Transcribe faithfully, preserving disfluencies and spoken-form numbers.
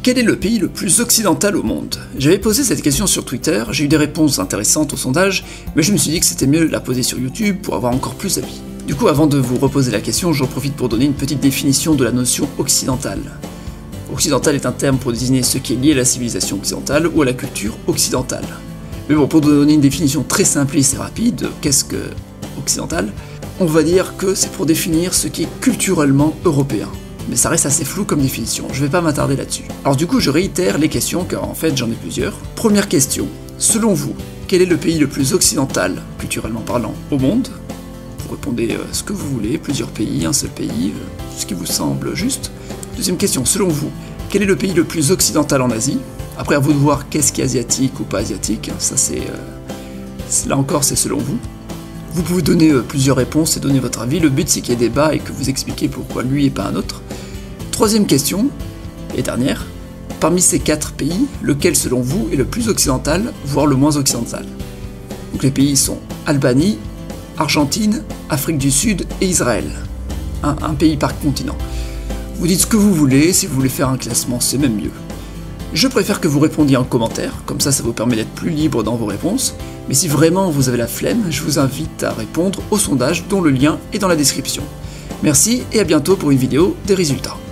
Quel est le pays le plus occidental au monde? J'avais posé cette question sur Twitter, j'ai eu des réponses intéressantes au sondage, mais je me suis dit que c'était mieux de la poser sur YouTube pour avoir encore plus d'avis. Du coup, avant de vous reposer la question, j'en profite pour donner une petite définition de la notion occidentale. Occidental est un terme pour désigner ce qui est lié à la civilisation occidentale ou à la culture occidentale. Mais bon, pour donner une définition très simpliste et rapide, qu'est-ce que occidental? On va dire que c'est pour définir ce qui est culturellement européen. Mais ça reste assez flou comme définition, je vais pas m'attarder là-dessus. Alors du coup, je réitère les questions, car en fait j'en ai plusieurs. Première question, selon vous, quel est le pays le plus occidental, culturellement parlant, au monde? Vous répondez euh, ce que vous voulez, plusieurs pays, un seul pays, euh, ce qui vous semble juste. Deuxième question, selon vous, quel est le pays le plus occidental en Asie? Après, à vous de voir qu'est-ce qui est asiatique ou pas asiatique, ça c'est... Euh, là encore, c'est selon vous. Vous pouvez donner euh, plusieurs réponses et donner votre avis, le but c'est qu'il y ait débat et que vous expliquiez pourquoi lui et pas un autre. Troisième question, et dernière, parmi ces quatre pays, lequel selon vous est le plus occidental, voire le moins occidental? Donc les pays sont Albanie, Argentine, Afrique du Sud et Israël. Un, un pays par continent. Vous dites ce que vous voulez, si vous voulez faire un classement, c'est même mieux. Je préfère que vous répondiez en commentaire, comme ça ça vous permet d'être plus libre dans vos réponses, mais si vraiment vous avez la flemme, je vous invite à répondre au sondage dont le lien est dans la description. Merci et à bientôt pour une vidéo des résultats.